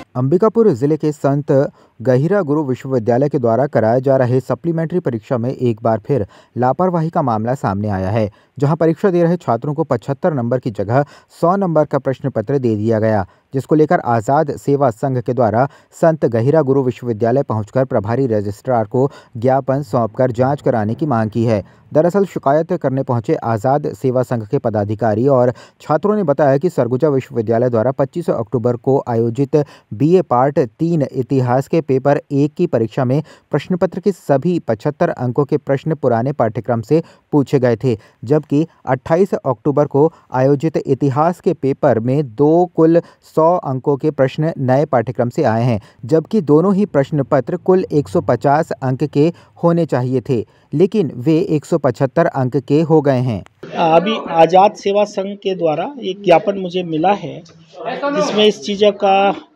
अंबिकापुर जिले के संत गहिरा गुरु विश्वविद्यालय के द्वारा कराए जा रहे सप्लीमेंट्री परीक्षा में एक बार फिर लापरवाही का मामला सामने आया है, जहां परीक्षा दे रहे छात्रों को 75 नंबर की जगह 100 नंबर का प्रश्न पत्र दे दिया गया, जिसको लेकर आज़ाद सेवा संघ के द्वारा संत गहिरा गुरु विश्वविद्यालय पहुंचकर प्रभारी रजिस्ट्रार को ज्ञापन सौंपकर जांच कराने की मांग की है। दरअसल शिकायत करने पहुंचे आज़ाद सेवा संघ के पदाधिकारी और छात्रों ने बताया कि सरगुजा विश्वविद्यालय द्वारा 25 अक्टूबर को आयोजित BA पार्ट 3 इतिहास के पेपर 1 की परीक्षा में प्रश्न पत्र के सभी 75 अंकों के प्रश्न पुराने पाठ्यक्रम से पूछे गए थे, जबकि 28 अक्टूबर को आयोजित इतिहास के पेपर में कुल 100 अंकों के प्रश्न नए पाठ्यक्रम से आए हैं, जबकि दोनों ही प्रश्न पत्र कुल 150 अंक के होने चाहिए थे, लेकिन वे 175 अंक के हो गए हैं। अभी आज़ाद सेवा संघ के द्वारा एक ज्ञापन मुझे मिला है, जिसमें इस चीज़ का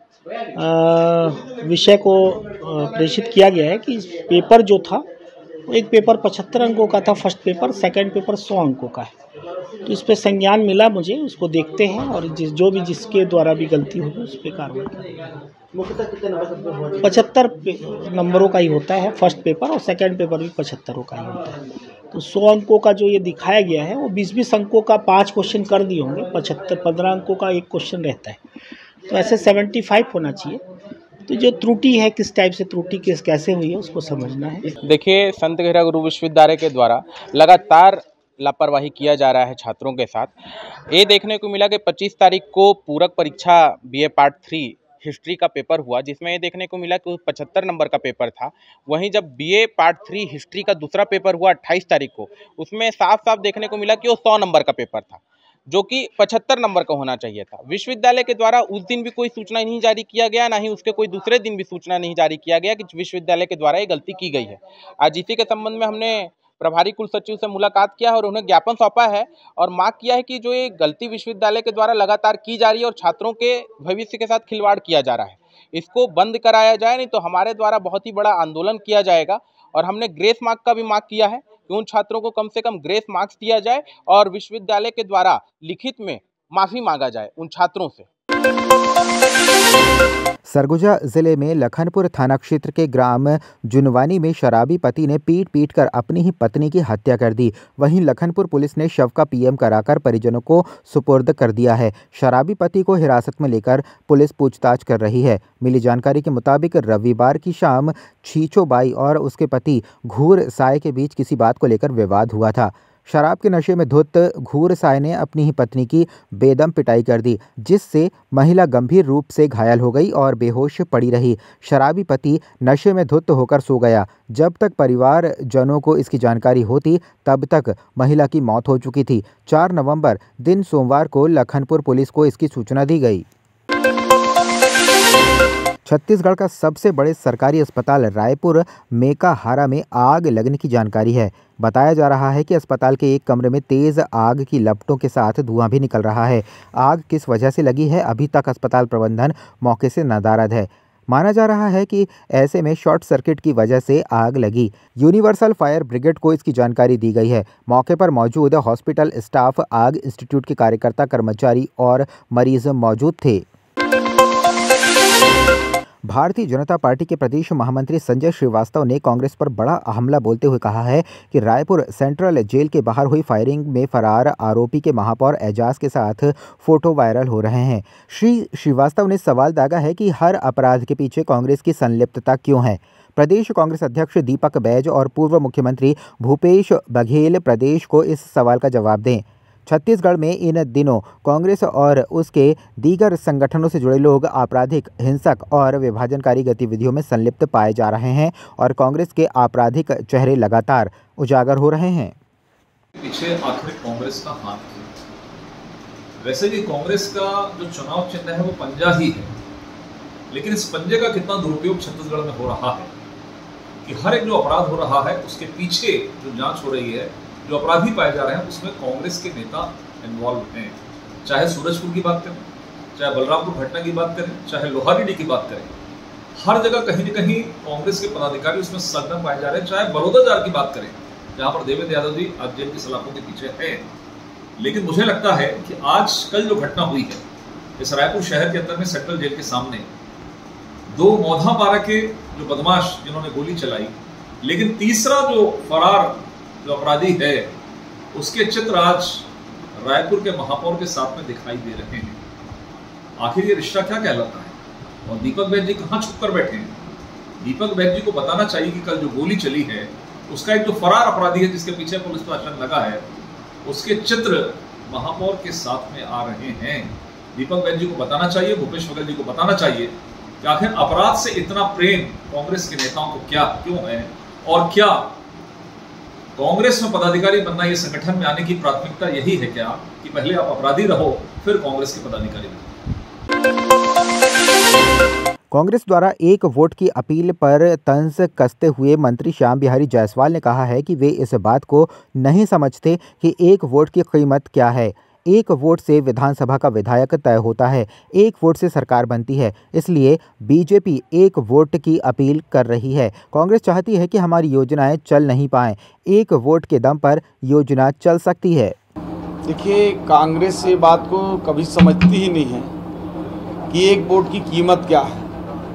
विषय को प्रेषित किया गया है कि पेपर जो था एक पेपर 75 अंकों का था, फर्स्ट पेपर, सेकंड पेपर 100 अंकों का है। तो इस पे संज्ञान मिला मुझे, उसको देखते हैं और जिसके द्वारा भी गलती होगी उस पर कार्रवाई करेंगे। मुख्यतः कितने नंबर 75 नंबरों का ही होता है फर्स्ट पेपर, और सेकंड पेपर भी 75 का ही होता है। तो 100 अंकों का जो ये दिखाया गया है वो 20-20 अंकों का 5 क्वेश्चन कर दिए होंगे, 15 अंकों का एक क्वेश्चन रहता है, तो ऐसे 75 होना चाहिए। तो जो त्रुटि है, किस टाइप से त्रुटि कैसे हुई है उसको समझना है। देखिए, संत गहिरा गुरु विश्वविद्यालय के द्वारा लगातार लापरवाही किया जा रहा है छात्रों के साथ। ये देखने को मिला कि 25 तारीख को पूरक परीक्षा BA पार्ट 3 हिस्ट्री का पेपर हुआ, जिसमें ये देखने को मिला कि 75 नंबर का पेपर था। वहीं जब BA पार्ट 3 हिस्ट्री का दूसरा पेपर हुआ 28 तारीख को, उसमें साफ साफ देखने को मिला कि वो 100 नंबर का पेपर था, जो कि 75 नंबर का होना चाहिए था। विश्वविद्यालय के द्वारा उस दिन भी कोई सूचना नहीं जारी किया गया, ना ही उसके कोई दूसरे दिन भी सूचना नहीं जारी किया गया कि विश्वविद्यालय के द्वारा ये गलती की गई है। आज इसी के संबंध में हमने प्रभारी कुल सचिव से मुलाकात किया है और उन्हें ज्ञापन सौंपा है और मांग किया है कि जो ये गलती विश्वविद्यालय के द्वारा लगातार की जा रही है और छात्रों के भविष्य के साथ खिलवाड़ किया जा रहा है, इसको बंद कराया जाए, नहीं तो हमारे द्वारा बहुत ही बड़ा आंदोलन किया जाएगा। और हमने ग्रेस मार्क का भी मांग किया है कि उन छात्रों को कम से कम ग्रेस मार्क्स दिया जाए और विश्वविद्यालय के द्वारा लिखित में माफी मांगा जाए उन छात्रों से। सरगुजा जिले में लखनपुर थाना क्षेत्र के ग्राम जुनवानी में शराबी पति ने पीट कर अपनी ही पत्नी की हत्या कर दी। वहीं लखनपुर पुलिस ने शव का PM कराकर परिजनों को सुपुर्द कर दिया है। शराबी पति को हिरासत में लेकर पुलिस पूछताछ कर रही है। मिली जानकारी के मुताबिक रविवार की शाम छीचो बाई और उसके पति घूर साय के बीच किसी बात को लेकर विवाद हुआ था। शराब के नशे में धुत घूर साय ने अपनी ही पत्नी की बेदम पिटाई कर दी, जिससे महिला गंभीर रूप से घायल हो गई और बेहोश पड़ी रही। शराबी पति नशे में धुत होकर सो गया। जब तक परिवारजनों को इसकी जानकारी होती, तब तक महिला की मौत हो चुकी थी। 4 नवंबर दिन सोमवार को लखनपुर पुलिस को इसकी सूचना दी गई। छत्तीसगढ़ का सबसे बड़े सरकारी अस्पताल रायपुर मेकाहारा में आग लगने की जानकारी है। बताया जा रहा है कि अस्पताल के एक कमरे में तेज आग की लपटों के साथ धुआं भी निकल रहा है। आग किस वजह से लगी है, अभी तक अस्पताल प्रबंधन मौके से नादारद है। माना जा रहा है कि ऐसे में शॉर्ट सर्किट की वजह से आग लगी। यूनिवर्सल फायर ब्रिगेड को इसकी जानकारी दी गई है। मौके पर मौजूद हॉस्पिटल स्टाफ, आग इंस्टीट्यूट के कार्यकर्ता, कर्मचारी और मरीज मौजूद थे। भारतीय जनता पार्टी के प्रदेश महामंत्री संजय श्रीवास्तव ने कांग्रेस पर बड़ा हमला बोलते हुए कहा है कि रायपुर सेंट्रल जेल के बाहर हुई फायरिंग में फरार आरोपी के महापौर एजाज के साथ फोटो वायरल हो रहे हैं। श्री श्रीवास्तव ने सवाल दागा है कि हर अपराध के पीछे कांग्रेस की संलिप्तता क्यों है। प्रदेश कांग्रेस अध्यक्ष दीपक बैज और पूर्व मुख्यमंत्री भूपेश बघेल प्रदेश को इस सवाल का जवाब दें। छत्तीसगढ़ में इन दिनों कांग्रेस और उसके दीगर संगठनों से जुड़े लोग आपराधिक, हिंसक और विभाजनकारी गतिविधियों में संलिप्त पाए जा रहे हैं और कांग्रेस के आपराधिक चेहरे लगातार उजागर हो रहे हैं। पीछे आखिर कांग्रेस का हाथ है। वैसे भी कांग्रेस का जो चुनाव चिन्ह है वो पंजा ही है, लेकिन इस पंजे का कितना दुरुपयोग छत्तीसगढ़ में हो रहा है कि हर एक जो अपराध हो रहा है उसके पीछे जो जांच हो रही है, जो अपराधी पाए जा रहे हैं, उसमें कांग्रेस के नेता इन्वॉल्व हैं। चाहे सूरजपुर की बात करें, चाहे बलरामपुर घटना की बात करें, चाहे लोहारीडी की बात करें, हर जगह कहीं न कहीं कांग्रेस के पदाधिकारी उसमें संलग्न पाए जा रहे हैं। चाहे बलौदाजार की बात करें, जहां पर देवेंद्र यादव जी आज जेल की सलाखों के पीछे हैं, लेकिन मुझे लगता है कि आज कल जो घटना हुई है इस रायपुर शहर के अंदर में सेंट्रल जेल के सामने, 2 मौधापारा के जो बदमाश जिन्होंने गोली चलाई, लेकिन तीसरा जो फरार जो अपराधी है उसके चित्र आज रायपुर के महापौर के साथ में दिखाई दे रहे हैं। आखिर ये रिश्ता क्या कहलाता है? और दीपक बैज जी कहाँ छुप कर बैठे हैं? दीपक बैज जी को बताना चाहिए कि कल जो गोली चली है उसका एक जो फरार अपराधी है जिसके पीछे पुलिस प्रशासन लगा है, उसके चित्र महापौर के साथ में आ रहे हैं। दीपक बैज जी को बताना चाहिए, भूपेश बघेल जी को बताना चाहिए कि आखिर अपराध से इतना प्रेम कांग्रेस के नेताओं को क्यों है, और क्या कांग्रेस में पदाधिकारी बनना, ये संगठन में आने की प्राथमिकता यही है क्या कि पहले आप अपराधी रहो फिर कांग्रेस के पदाधिकारी बनो? कांग्रेस द्वारा 1 वोट की अपील पर तंज कसते हुए मंत्री श्याम बिहारी जायसवाल ने कहा है कि वे इस बात को नहीं समझते कि 1 वोट की कीमत क्या है। 1 वोट से विधानसभा का विधायक तय होता है, 1 वोट से सरकार बनती है। इसलिए बीजेपी 1 वोट की अपील कर रही है। कांग्रेस चाहती है कि हमारी योजनाएं चल नहीं पाएं, 1 वोट के दम पर योजना चल सकती है। देखिए, कांग्रेस ये बात को कभी समझती ही नहीं है कि 1 वोट की कीमत क्या है।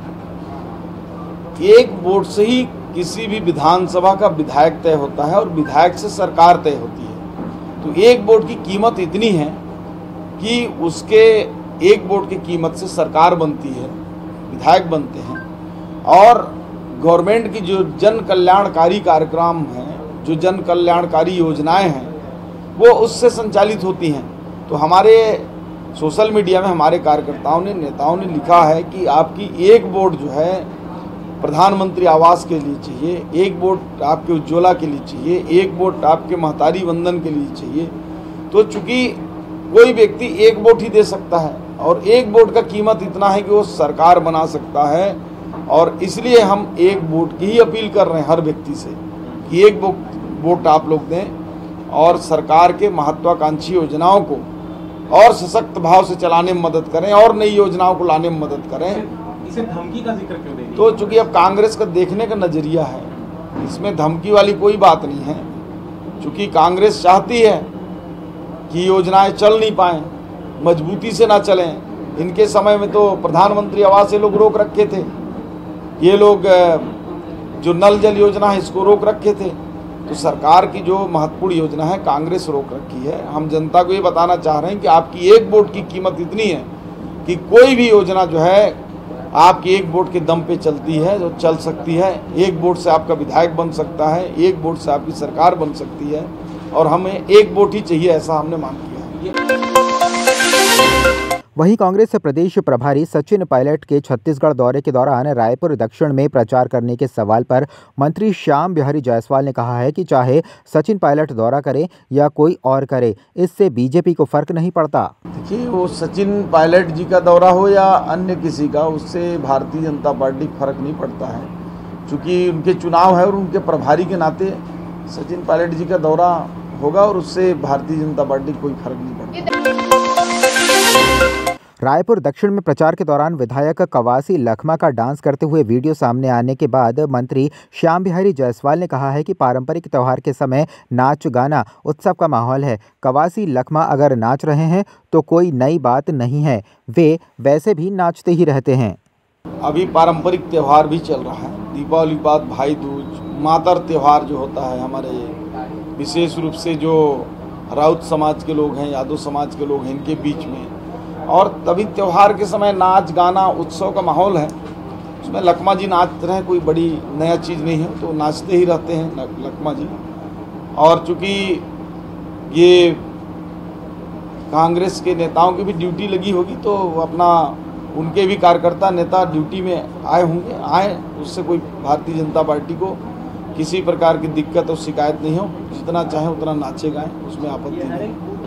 1 वोट से ही किसी भी विधानसभा का विधायक तय होता है और विधायक से सरकार तय होती है। तो 1 वोट की कीमत इतनी है कि उसके 1 वोट की कीमत से सरकार बनती है, विधायक बनते हैं, और गवर्नमेंट की जो जन कल्याणकारी कार्यक्रम हैं, जो जन कल्याणकारी योजनाएं हैं, वो उससे संचालित होती हैं। तो हमारे सोशल मीडिया में हमारे कार्यकर्ताओं ने, नेताओं ने लिखा है कि आपकी 1 वोट जो है प्रधानमंत्री आवास के लिए चाहिए, 1 वोट आपके उज्ज्वला के लिए चाहिए, 1 वोट आपके महतारी वंदन के लिए चाहिए। तो चूंकि कोई व्यक्ति 1 वोट ही दे सकता है और 1 वोट का कीमत इतना है कि वो सरकार बना सकता है, और इसलिए हम 1 वोट की ही अपील कर रहे हैं हर व्यक्ति से कि 1 वोट आप लोग दें और सरकार के महत्वाकांक्षी योजनाओं को और सशक्त भाव से चलाने में मदद करें और नई योजनाओं को लाने में मदद करें। इसे धमकी का जिक्र क्यों दे रही है? तो चूंकि अब कांग्रेस का देखने का नजरिया है, इसमें धमकी वाली कोई बात नहीं है। चूंकि कांग्रेस चाहती है कि योजनाएं चल नहीं पाएं, मजबूती से ना चलें। इनके समय में तो प्रधानमंत्री आवास ये लोग रोक रखे थे, ये लोग जो नल जल योजना है इसको रोक रखे थे। तो सरकार की जो महत्वपूर्ण योजना है कांग्रेस रोक रखी है। हम जनता को ये बताना चाह रहे हैं कि आपकी 1 वोट की कीमत इतनी है कि कोई भी योजना जो है आपकी 1 वोट के दम पे चलती है, जो चल सकती है। 1 वोट से आपका विधायक बन सकता है, 1 वोट से आपकी सरकार बन सकती है, और हमें 1 वोट ही चाहिए, ऐसा हमने मांग किया है। वहीं कांग्रेस प्रदेश प्रभारी सचिन पायलट के छत्तीसगढ़ दौरे के दौरान रायपुर दक्षिण में प्रचार करने के सवाल पर मंत्री श्याम बिहारी जायसवाल ने कहा है कि चाहे सचिन पायलट दौरा करे या कोई और करे, इससे बीजेपी को फर्क नहीं पड़ता। देखिए, वो सचिन पायलट जी का दौरा हो या अन्य किसी का, उससे भारतीय जनता पार्टी को फर्क नहीं पड़ता है। चूँकि उनके चुनाव है और उनके प्रभारी के नाते सचिन पायलट जी का दौरा होगा और उससे भारतीय जनता पार्टी को कोई फर्क नहीं पड़ता। रायपुर दक्षिण में प्रचार के दौरान विधायक कवासी लखमा का डांस करते हुए वीडियो सामने आने के बाद मंत्री श्याम बिहारी जायसवाल ने कहा है कि पारंपरिक त्यौहार के समय नाच गाना उत्सव का माहौल है। कवासी लखमा अगर नाच रहे हैं तो कोई नई बात नहीं है, वे वैसे भी नाचते ही रहते हैं। अभी पारंपरिक त्यौहार भी चल रहा है, दीपावली के बाद भाई दूज, मातर त्यौहार जो होता है हमारे, विशेष रूप से जो राउत समाज के लोग हैं, यादव समाज के लोग हैं, इनके बीच में। और तभी त्यौहार के समय नाच गाना उत्सव का माहौल है, उसमें लखमा जी नाच रहे हैं, कोई बड़ी नया चीज़ नहीं है, तो नाचते ही रहते हैं लखमा जी। और चूँकि ये कांग्रेस के नेताओं की भी ड्यूटी लगी होगी, तो अपना उनके भी कार्यकर्ता नेता ड्यूटी में आए होंगे, आए, उससे कोई भारतीय जनता पार्टी को किसी प्रकार की दिक्कत और शिकायत नहीं हो। जितना चाहे उतना नाचे गाएं, उसमें आपत्ति नहीं।